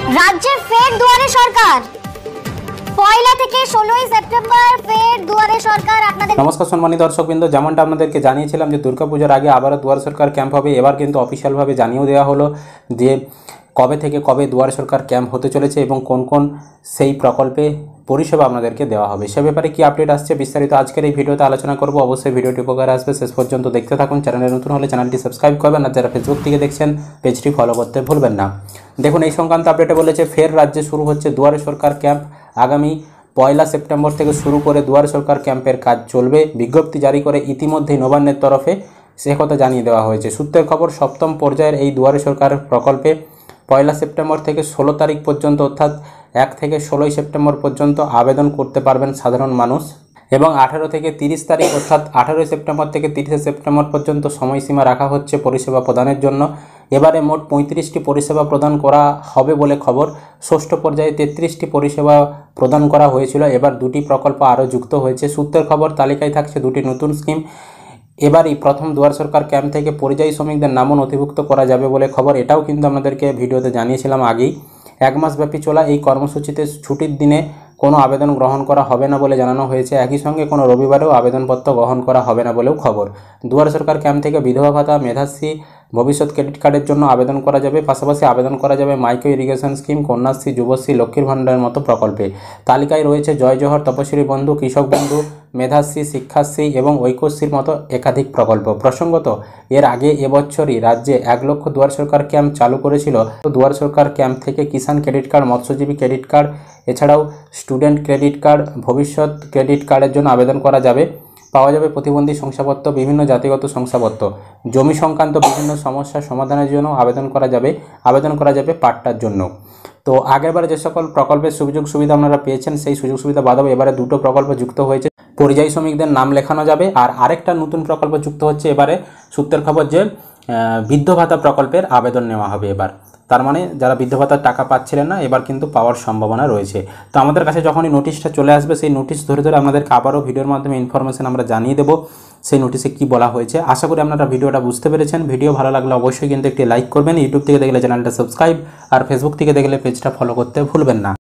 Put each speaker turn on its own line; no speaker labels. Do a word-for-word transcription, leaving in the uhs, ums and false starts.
রাজ্যে ফের দুয়ারে সরকার, পয়লা থেকে ষোলোই সেপ্টেম্বর ফের দুয়ারে সরকার। আপনাদের
নমস্কার সম্মানিত দর্শকবৃন্দ, যেমনটা আপনাদেরকে জানিয়েছিলাম যে দুর্গাপূজার আগে আবারও দুয়ারে সরকার ক্যাম্প হবে। এবার কিন্তু অফিসিয়ালভাবে জানিয়েও দেওয়া হলো যে কবে থেকে কবে দুয়ারে সরকার ক্যাম্প হতে চলেছে এবং কোন কোন সেই প্রকল্পে পরিষেবা আপনাদেরকে দেওয়া হবে, সে ব্যাপারে কি আপডেট আসছে বিস্তারিত আজকের এই ভিডিওতে আলোচনা করব। অবশ্যই ভিডিওটি উপকার আসবে, শেষ পর্যন্ত দেখতে থাকুন। চ্যানেলে নতুন হলে চ্যানেলটি সাবস্ক্রাইব করবেন, আর যারা ফেসবুক থেকে দেখছেন পেজটি ফলো করতে ভুলবেন না। দেখুন, এই সংক্রান্ত আপডেটে বলেছে ফের রাজ্যে শুরু হচ্ছে দুয়ারে সরকার ক্যাম্প। আগামী পয়লা সেপ্টেম্বর থেকে শুরু করে দুয়ারে সরকার ক্যাম্পের কাজ চলবে। বিজ্ঞপ্তি জারি করে ইতিমধ্যেই নবান্নের তরফে সে কথা জানিয়ে দেওয়া হয়েছে। সূত্রের খবর, সপ্তম পর্যায়ের এই দুয়ারে সরকার প্রকল্পে পয়লা সেপ্টেম্বর থেকে ষোলো তারিখ পর্যন্ত অর্থাৎ এক থেকে ষোলোই সেপ্টেম্বর পর্যন্ত আবেদন করতে পারবেন সাধারণ মানুষ, এবং আঠারো থেকে তিরিশ তারিখ অর্থাৎ আঠারোই সেপ্টেম্বর থেকে তিরিশে সেপ্টেম্বর পর্যন্ত সময়সীমা রাখা হচ্ছে পরিষেবা প্রদানের জন্য। এবারে মোট পঁয়ত্রিশটি পরিষেবা প্রদান করা হবে বলে খবর। ষষ্ঠ পর্যায়ে তেত্রিশটি পরিষেবা প্রদান করা হয়েছিল, এবার দুটি প্রকল্প আরও যুক্ত হয়েছে। সূত্রের খবর, তালিকায় থাকছে দুটি নতুন স্কিম। এবারই প্রথম দুয়ারে সরকার ক্যাম্প থেকে পরিযায়ী শ্রমিকদের নামও নথিভুক্ত করা যাবে বলে খবর। এটাও কিন্তু আপনাদেরকে ভিডিওতে জানিয়েছিলাম আগেই। এক মাসব্যাপী চলা এই কর্মসূচিতে ছুটির দিনে কোনো আবেদন গ্রহণ করা হবে না বলে জানানো হয়েছে। একই সঙ্গে কোনো রবিবারেও আবেদনপত্র গ্রহণ করা হবে না বলেও খবর। দুয়ারে সরকার ক্যাম্প থেকে বিধবা ভাতা, মেধাশ্রী, ভবিষ্যৎ ক্রেডিট কার্ডের জন্য আবেদন করা যাবে। পাশাপাশি আবেদন করা যাবে micro irrigation scheme, Kanyashree, Yuvashree, লক্ষ্মীর ভাণ্ডারের মতো প্রকল্পে। তালিকায় রয়েছে জয় জোহর, তপশিলি বন্ধু, কৃষক বন্ধু, মেধাশ্রী, শিক্ষাশ্রী এবং ঐক্যশ্রীর মতো একাধিক প্রকল্প। প্রসঙ্গত, এর আগে এবছরই রাজ্যে এক লক্ষ দুয়ারে সরকার ক্যাম্প চালু করেছিল। দুয়ারে সরকার ক্যাম্প থেকে কিষাণ ক্রেডিট কার্ড, মৎস্যজীবী ক্রেডিট কার্ড, এছাড়াও স্টুডেন্ট ক্রেডিট কার্ড, ভবিষ্যৎ ক্রেডিট কার্ডের জন্য আবেদন করা যাবে। পাওয়া যাবে প্রতিবন্ধী শংসাপত্র, বিভিন্ন জাতিগত শংসাপত্র। জমি সংক্রান্ত বিভিন্ন সমস্যার সমাধানের জন্য আবেদন করা যাবে। আবেদন করা যাবে পাট্টার জন্য। তো আগেরবারে যে সকল প্রকল্পের সুযোগ সুবিধা আপনারা পেয়েছেন, সেই সুযোগ সুবিধা বাদেও এবারে দুটো প্রকল্প যুক্ত হয়েছে। পরিযায়ী শ্রমিকদের নাম লেখানো যাবে, আর আরেকটা নতুন প্রকল্প যুক্ত হচ্ছে এবারে। সূত্রের খবর যে বৃদ্ধ ভাতা প্রকল্পের আবেদন নেওয়া হবে এবার। তার মানে যারা বৃদ্ধ ভাতার টাকা পাচ্ছিলেন না, এবার কিন্তু পাওয়ার সম্ভাবনা রয়েছে। তো আমাদের কাছে যখনই নোটিশটা চলে আসবে, সেই নোটিশ ধরে ধরে আপনাদেরকে আবারও ভিডিওর মাধ্যমে ইনফরমেশন আমরা জানিয়ে দেবো সেই নোটিশে কি বলা হয়েছে। আশা করি আপনারা ভিডিওটা বুঝতে পেরেছেন। ভিডিও ভালো লাগলে অবশ্যই কিন্তু একটি লাইক করবেন। ইউটিউব থেকে দেখলে চ্যানেলটা সাবস্ক্রাইব, আর ফেসবুক থেকে দেখলে পেজটা ফলো করতে ভুলবেন না।